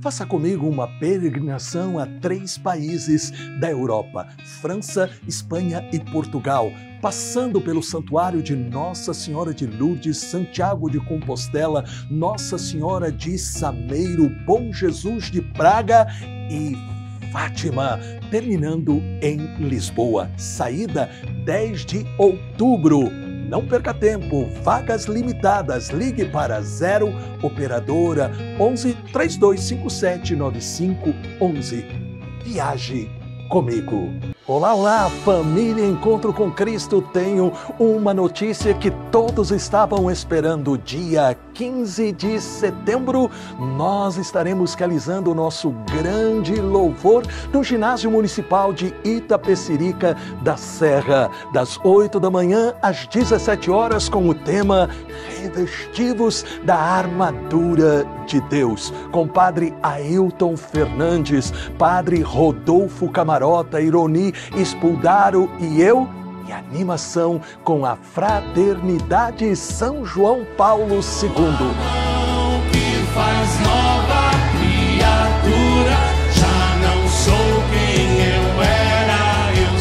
Faça comigo uma peregrinação a 3 países da Europa: França, Espanha e Portugal, passando pelo Santuário de Nossa Senhora de Lourdes, Santiago de Compostela, Nossa Senhora de Sameiro, Bom Jesus de Praga e Fátima, terminando em Lisboa. Saída 10 de outubro. Não perca tempo, vagas limitadas. Ligue para 0 operadora 11 3257 9511. Viaje comigo. Olá, olá, família Encontro com Cristo. Tenho uma notícia que todos estavam esperando. Dia 15 de setembro, nós estaremos realizando o nosso grande louvor no Ginásio Municipal de Itapecerica da Serra, das 8 da manhã às 17 horas, com o tema Revestivos da Armadura de Deus, com Padre Ailton Fernandes, Padre Rodolfo Camarota, Ironi Spuldaro e eu, e animação com a Fraternidade São João Paulo II. Que faz nova criatura, já não sou quem eu era, eu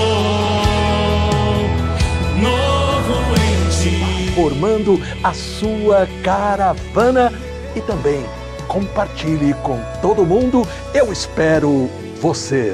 sou novo em ti. Formando a sua caravana e também compartilhe com todo mundo. Eu espero você.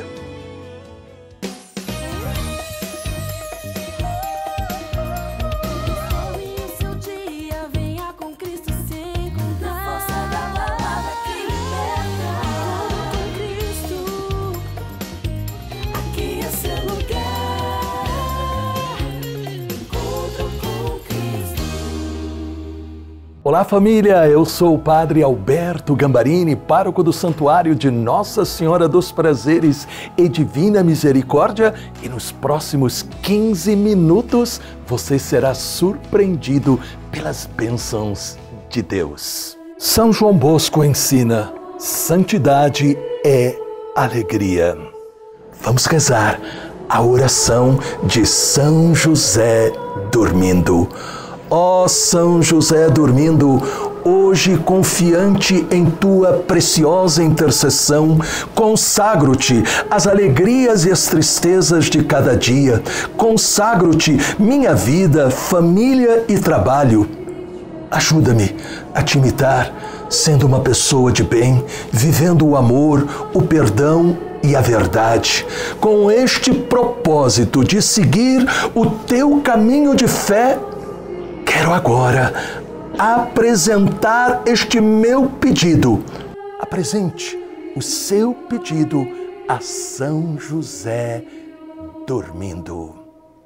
Olá, família! Eu sou o Padre Alberto Gambarini, pároco do Santuário de Nossa Senhora dos Prazeres e Divina Misericórdia, e nos próximos 15 minutos você será surpreendido pelas bênçãos de Deus. São João Bosco ensina: santidade é alegria. Vamos rezar a oração de São José dormindo. Ó São José dormindo, hoje confiante em tua preciosa intercessão, consagro-te as alegrias e as tristezas de cada dia, consagro-te minha vida, família e trabalho. Ajuda-me a te imitar, sendo uma pessoa de bem, vivendo o amor, o perdão e a verdade, com este propósito de seguir o teu caminho de fé. Quero agora apresentar este meu pedido. Apresente o seu pedido a São José dormindo.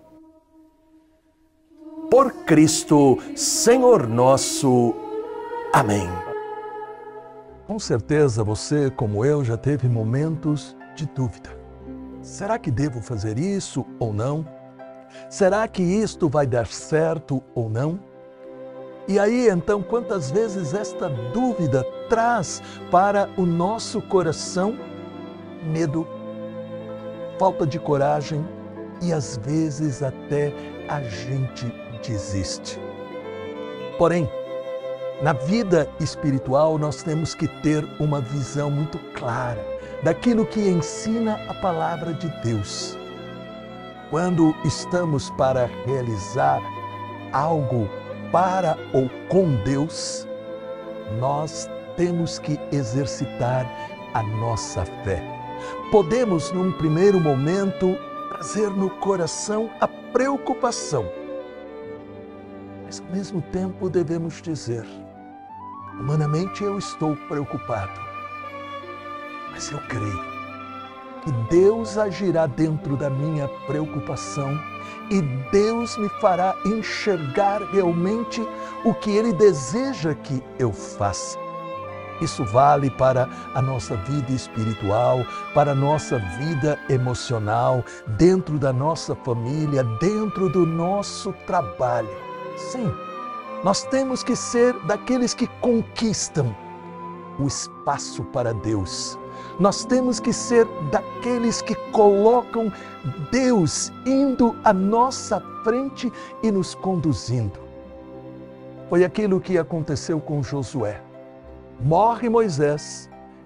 Por Cristo, Senhor nosso. Amém. Com certeza você, como eu, já teve momentos de dúvida. Será que devo fazer isso ou não? Será que isto vai dar certo ou não? E aí, então, quantas vezes esta dúvida traz para o nosso coração medo, falta de coragem e às vezes até a gente desiste. Porém, na vida espiritual nós temos que ter uma visão muito clara daquilo que ensina a palavra de Deus. Quando estamos para realizar algo para ou com Deus, nós temos que exercitar a nossa fé. Podemos, num primeiro momento, trazer no coração a preocupação, mas ao mesmo tempo devemos dizer: humanamente eu estou preocupado, mas eu creio que Deus agirá dentro da minha preocupação e Deus me fará enxergar realmente o que Ele deseja que eu faça. Isso vale para a nossa vida espiritual, para a nossa vida emocional, dentro da nossa família, dentro do nosso trabalho. Sim, nós temos que ser daqueles que conquistam o espaço para Deus. Nós temos que ser daqueles que colocam Deus indo à nossa frente e nos conduzindo. Foi aquilo que aconteceu com Josué. Morre Moisés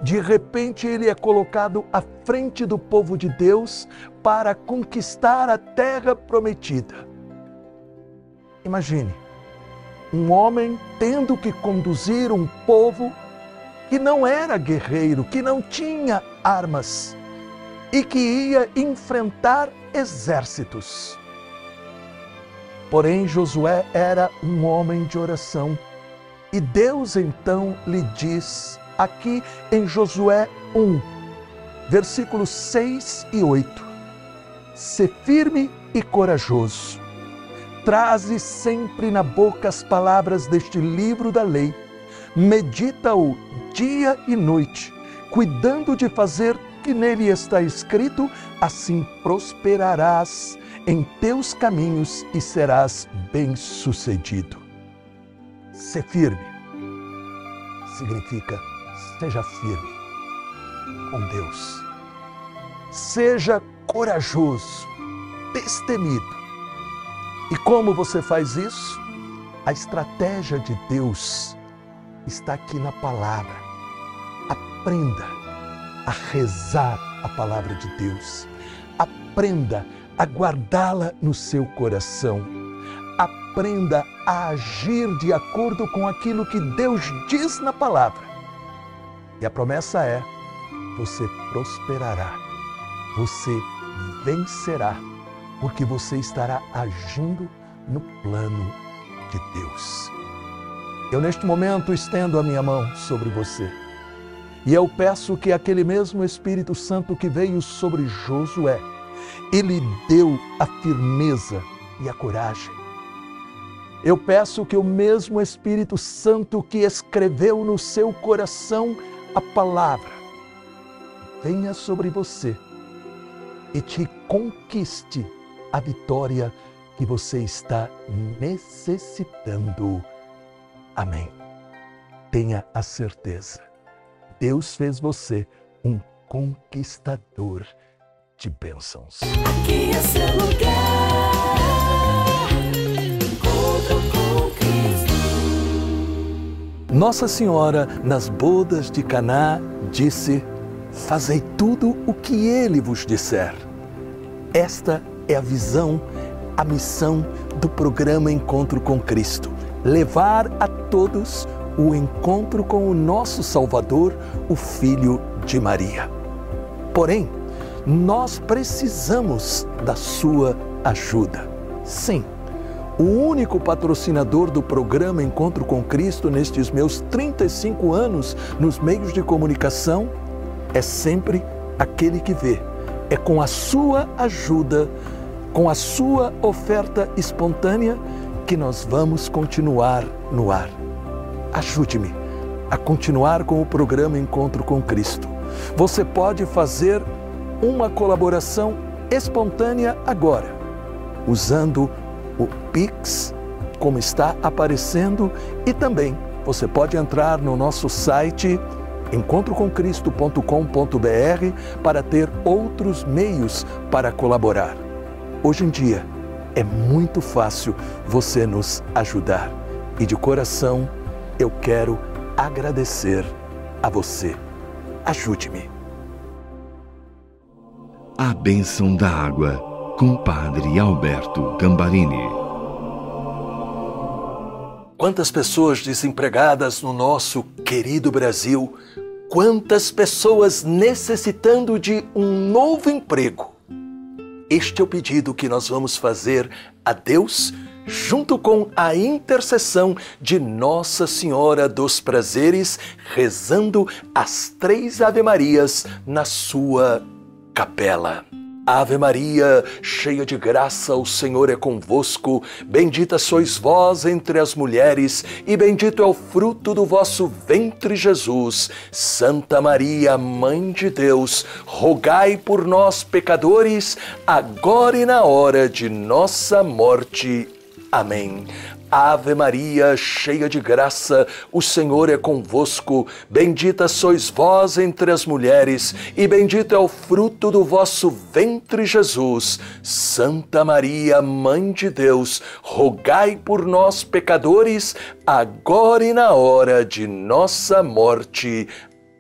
De repente ele é colocado à frente do povo de Deus para conquistar a terra prometida. Imagine, um homem tendo que conduzir um povo que não era guerreiro, que não tinha armas e que ia enfrentar exércitos. Porém, Josué era um homem de oração e Deus então lhe diz, aqui em Josué 1, versículos 6 e 8, "Sê firme e corajoso. Traze sempre na boca as palavras deste livro da lei. Medita-o dia e noite, cuidando de fazer o que nele está escrito, assim prosperarás em teus caminhos e serás bem-sucedido." Ser firme significa seja firme com Deus. Seja corajoso, destemido. E como você faz isso? A estratégia de Deus está aqui na palavra. Aprenda a rezar a palavra de Deus. Aprenda a guardá-la no seu coração. Aprenda a agir de acordo com aquilo que Deus diz na palavra. E a promessa é: você prosperará, você vencerá, porque você estará agindo no plano de Deus. Eu neste momento estendo a minha mão sobre você e eu peço que aquele mesmo Espírito Santo que veio sobre Josué, ele deu a firmeza e a coragem. Eu peço que o mesmo Espírito Santo que escreveu no seu coração a palavra venha sobre você e te conquiste a vitória que você está necessitando. Amém. Tenha a certeza, Deus fez você um conquistador de bênçãos. Aqui é seu lugar, encontro com Cristo. Nossa Senhora, nas bodas de Caná, disse: "Fazei tudo o que ele vos disser." Esta é a visão, a missão do programa Encontro com Cristo. Levar a todos o encontro com o nosso Salvador, o Filho de Maria. Porém, nós precisamos da sua ajuda. Sim, o único patrocinador do programa Encontro com Cristo nestes meus 35 anos nos meios de comunicação é sempre aquele que vê. É com a sua ajuda, com a sua oferta espontânea, que nós vamos continuar no ar. Ajude-me a continuar com o programa Encontro com Cristo. Você pode fazer uma colaboração espontânea agora, usando o Pix, como está aparecendo, e também você pode entrar no nosso site encontrocomcristo.com.br para ter outros meios para colaborar. Hoje em dia, é muito fácil você nos ajudar. E de coração, eu quero agradecer a você. Ajude-me. A bênção da água, com Padre Alberto Gambarini. Quantas pessoas desempregadas no nosso querido Brasil, quantas pessoas necessitando de um novo emprego. Este é o pedido que nós vamos fazer a Deus, junto com a intercessão de Nossa Senhora dos Prazeres, rezando as 3 Ave-Marias na sua capela. Ave Maria, cheia de graça, o Senhor é convosco. Bendita sois vós entre as mulheres, e bendito é o fruto do vosso ventre, Jesus. Santa Maria, Mãe de Deus, rogai por nós, pecadores, agora e na hora de nossa morte. Amém. Ave Maria, cheia de graça, o Senhor é convosco. Bendita sois vós entre as mulheres, e bendito é o fruto do vosso ventre, Jesus. Santa Maria, Mãe de Deus, rogai por nós, pecadores, agora e na hora de nossa morte.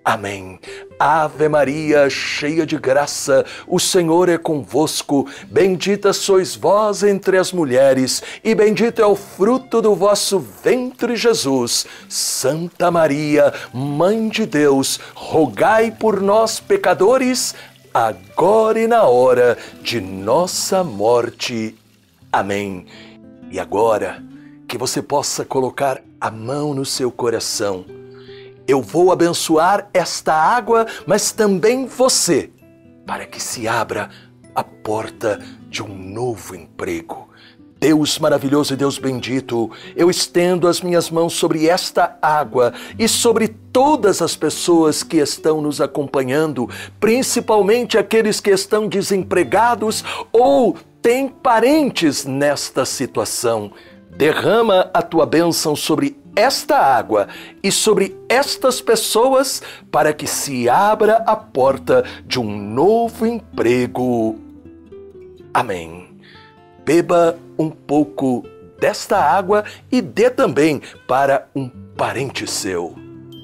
Amém. Ave Maria, cheia de graça, o Senhor é convosco. Bendita sois vós entre as mulheres, e bendito é o fruto do vosso ventre, Jesus. Santa Maria, Mãe de Deus, rogai por nós, pecadores, agora e na hora de nossa morte. Amém. E agora, que você possa colocar a mão no seu coração. Eu vou abençoar esta água, mas também você, para que se abra a porta de um novo emprego. Deus maravilhoso e Deus bendito, eu estendo as minhas mãos sobre esta água e sobre todas as pessoas que estão nos acompanhando, principalmente aqueles que estão desempregados ou têm parentes nesta situação. Derrama a tua bênção sobre esta água e sobre estas pessoas para que se abra a porta de um novo emprego. Amém. Beba um pouco desta água e dê também para um parente seu.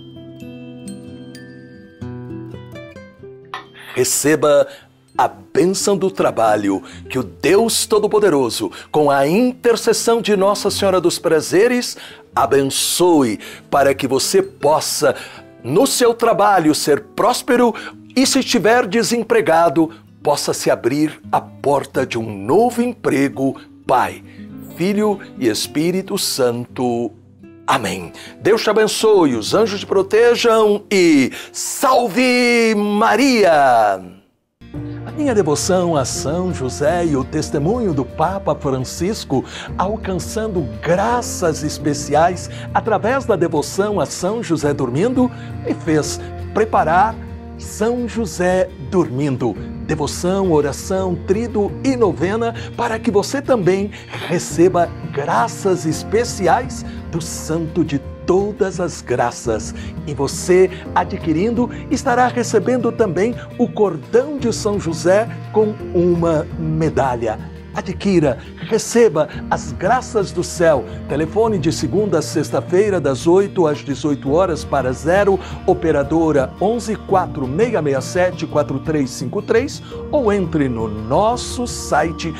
Receba a bênção do trabalho que o Deus Todo-Poderoso, com a intercessão de Nossa Senhora dos Prazeres, abençoe para que você possa, no seu trabalho, ser próspero e, se estiver desempregado, possa se abrir a porta de um novo emprego. Pai, Filho e Espírito Santo. Amém. Deus te abençoe, os anjos te protejam e salve Maria! Minha devoção a São José e o testemunho do Papa Francisco, alcançando graças especiais através da devoção a São José dormindo, me fez preparar São José dormindo. Devoção, oração, tríduo e novena para que você também receba graças especiais do Santo de todas as graças. E você, adquirindo, estará recebendo também o cordão de São José com uma medalha. Adquira, receba as graças do céu. Telefone de segunda a sexta-feira, das 8 às 18 horas para 0, operadora 11 4667 4353, ou entre no nosso site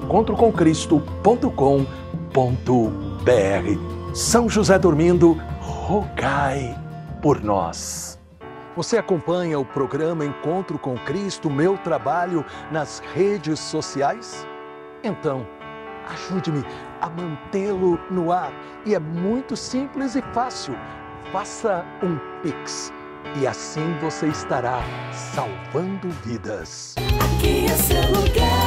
encontrocomcristo.com.br. São José dormindo, rogai por nós. Você acompanha o programa Encontro com Cristo, meu trabalho nas redes sociais? Então, ajude-me a mantê-lo no ar. E é muito simples e fácil. Faça um Pix e assim você estará salvando vidas. Aqui é seu lugar.